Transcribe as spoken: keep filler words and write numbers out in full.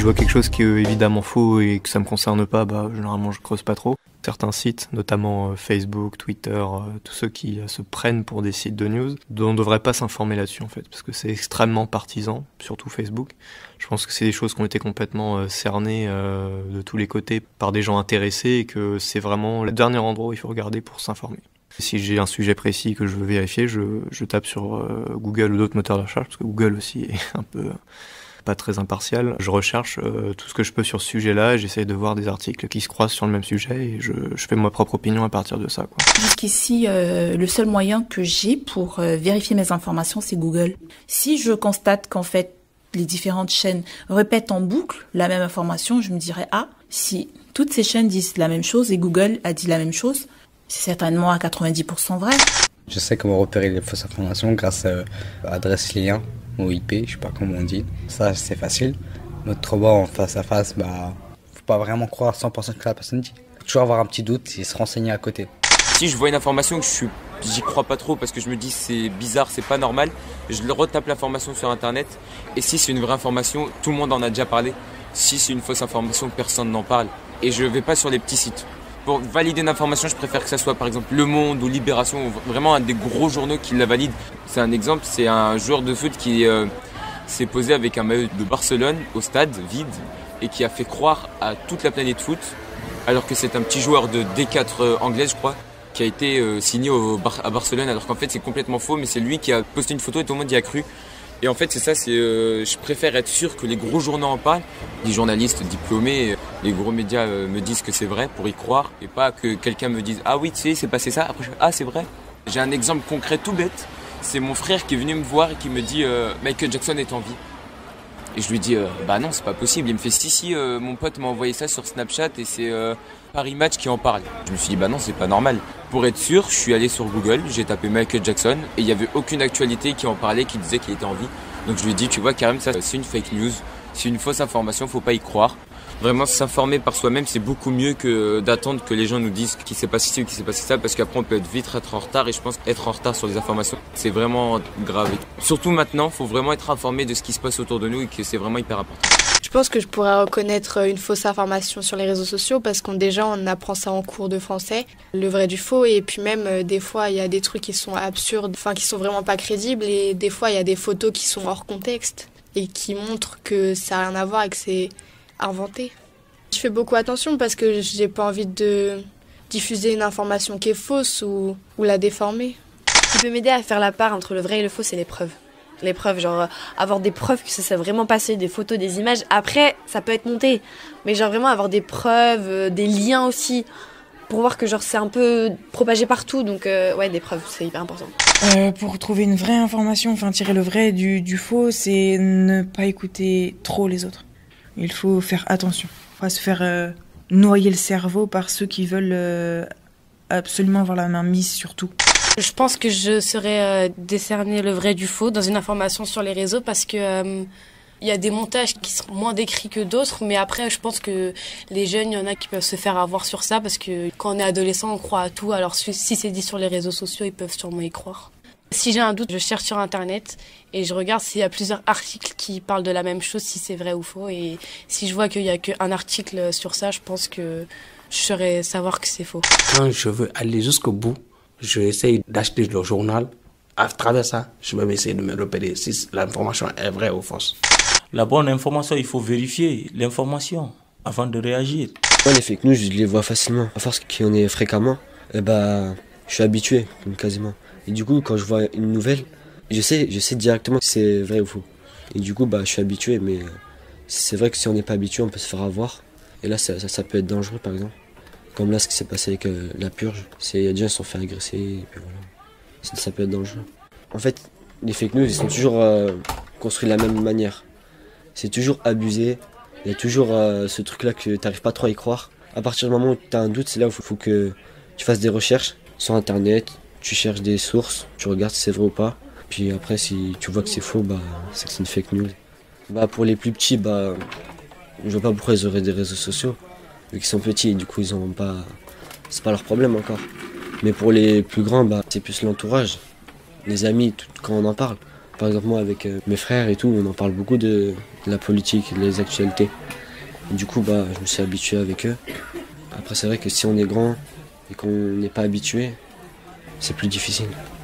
je vois quelque chose qui est évidemment faux et que ça me concerne pas, bah généralement je creuse pas trop. Certains sites, notamment euh, Facebook, Twitter, euh, tous ceux qui euh, se prennent pour des sites de news, on ne devrait pas s'informer là-dessus en fait, parce que c'est extrêmement partisan, surtout Facebook. Je pense que c'est des choses qui ont été complètement euh, cernées euh, de tous les côtés par des gens intéressés et que c'est vraiment le dernier endroit où il faut regarder pour s'informer. Si j'ai un sujet précis que je veux vérifier, je, je tape sur euh, Google ou d'autres moteurs de recherche, parce que Google aussi est un peu pas très impartial. Je recherche euh, tout ce que je peux sur ce sujet-là et j'essaye de voir des articles qui se croisent sur le même sujet et je, je fais ma propre opinion à partir de ça, quoi. Jusqu'ici, euh, le seul moyen que j'ai pour euh, vérifier mes informations, c'est Google. Si je constate qu'en fait, les différentes chaînes répètent en boucle la même information, je me dirais, ah, si toutes ces chaînes disent la même chose et Google a dit la même chose, c'est certainement à quatre-vingt-dix pour cent vrai. Je sais comment repérer les fausses informations grâce à l'adresse lien ou I P, je sais pas comment on dit. Ça, c'est facile. Autrement, en face à face, bah, faut pas vraiment croire cent pour cent que la personne dit. Faut toujours avoir un petit doute et se renseigner à côté. Si je vois une information que je suis, j'y crois pas trop parce que je me dis c'est bizarre, c'est pas normal, je retape l'information sur internet et si c'est une vraie information, tout le monde en a déjà parlé. Si c'est une fausse information, personne n'en parle. Et je vais pas sur les petits sites. Pour valider une information, je préfère que ça soit par exemple Le Monde ou Libération, ou vraiment un des gros journaux qui la valide. C'est un exemple, c'est un joueur de foot qui euh, s'est posé avec un maillot de Barcelone au stade vide et qui a fait croire à toute la planète foot, alors que c'est un petit joueur de D quatre euh, anglaise, je crois, qui a été euh, signé au Bar- à Barcelone, alors qu'en fait c'est complètement faux, mais c'est lui qui a posté une photo et tout le monde y a cru. Et en fait c'est ça, c'est, euh, je préfère être sûr que les gros journaux en parlent, les journalistes diplômés, les gros médias euh, me disent que c'est vrai pour y croire, et pas que quelqu'un me dise ah oui tu sais c'est passé ça, après je fais ah c'est vrai. J'ai un exemple concret tout bête, c'est mon frère qui est venu me voir et qui me dit euh, Michael Jackson est en vie. Et je lui dis euh, bah non c'est pas possible, il me fait si si euh, mon pote m'a envoyé ça sur Snapchat et c'est euh, Paris Match qui en parle. Je me suis dit bah non c'est pas normal. Pour être sûr, je suis allé sur Google, j'ai tapé Michael Jackson et il y avait aucune actualité qui en parlait, qui disait qu'il était en vie. Donc je lui ai dit tu vois Karim, ça c'est une fake news, c'est une fausse information, faut pas y croire. Vraiment s'informer par soi-même c'est beaucoup mieux que d'attendre que les gens nous disent qu'il s'est passé ci ou qu'il s'est passé ça, parce qu'après on peut être vite être en retard et je pense qu'être en retard sur les informations c'est vraiment grave. Surtout maintenant, faut vraiment être informé de ce qui se passe autour de nous et que c'est vraiment hyper important. Je pense que je pourrais reconnaître une fausse information sur les réseaux sociaux parce qu'on déjà on apprend ça en cours de français, le vrai du faux, et puis même euh, des fois il y a des trucs qui sont absurdes, enfin qui sont vraiment pas crédibles, et des fois il y a des photos qui sont hors contexte et qui montrent que ça n'a rien à voir et que c'est inventé. Je fais beaucoup attention parce que j'ai pas envie de diffuser une information qui est fausse ou, ou la déformer. Ce qui peut m'aider à faire la part entre le vrai et le faux, c'est les preuves. Les preuves, genre avoir des preuves que ça s'est vraiment passé, des photos, des images. Après, ça peut être monté, mais genre vraiment avoir des preuves, euh, des liens aussi, pour voir que genre c'est un peu propagé partout. Donc euh, ouais, des preuves, c'est hyper important. Euh, pour trouver une vraie information, enfin tirer le vrai du, du faux, c'est ne pas écouter trop les autres. Il faut faire attention, pas se faire euh, noyer le cerveau par ceux qui veulent euh, absolument avoir la main mise sur tout. Je pense que je saurais euh, décerner le vrai du faux dans une information sur les réseaux parce que euh, il y a des montages qui sont moins décrits que d'autres, mais après je pense que les jeunes, il y en a qui peuvent se faire avoir sur ça parce que quand on est adolescent, on croit à tout. Alors si c'est dit sur les réseaux sociaux, ils peuvent sûrement y croire. Si j'ai un doute, je cherche sur internet et je regarde s'il y a plusieurs articles qui parlent de la même chose, si c'est vrai ou faux. Et si je vois qu'il y a qu'un article sur ça, je pense que je saurais savoir que c'est faux. Quand je veux aller jusqu'au bout, je essaye d'acheter le journal. À travers ça, je vais essayer de me repérer si l'information est vraie ou fausse. La bonne information, il faut vérifier l'information avant de réagir. Moi, les fake news, je les vois facilement. À force qu'il y en ait fréquemment, eh ben, je suis habitué, quasiment. Et du coup, quand je vois une nouvelle, je sais, je sais directement si c'est vrai ou faux. Et du coup, bah, je suis habitué, mais c'est vrai que si on n'est pas habitué, on peut se faire avoir. Et là, ça, ça, ça peut être dangereux, par exemple. Comme là, ce qui s'est passé avec euh, la purge, c'est il y a des gens qui se sont fait agresser, et puis voilà. Ça, ça peut être dangereux. En fait, les fake news, ils sont toujours euh, construits de la même manière. C'est toujours abusé. Il y a toujours euh, ce truc-là que tu n'arrives pas trop à y croire. À partir du moment où tu as un doute, c'est là où il faut, faut que tu fasses des recherches sur Internet. Tu cherches des sources, tu regardes si c'est vrai ou pas. Puis après, si tu vois que c'est faux, bah, c'est que c'est une fake news. Bah, pour les plus petits, bah, je vois pas pourquoi ils auraient des réseaux sociaux. Vu qu'ils sont petits, et du coup, ils ont pas. C'est pas leur problème encore. Mais pour les plus grands, bah, c'est plus l'entourage, les amis, tout, quand on en parle. Par exemple, moi, avec euh, mes frères et tout, on en parle beaucoup de, la politique, les actualités. Et du coup, bah, je me suis habitué avec eux. Après, c'est vrai que si on est grand et qu'on n'est pas habitué, c'est plus difficile.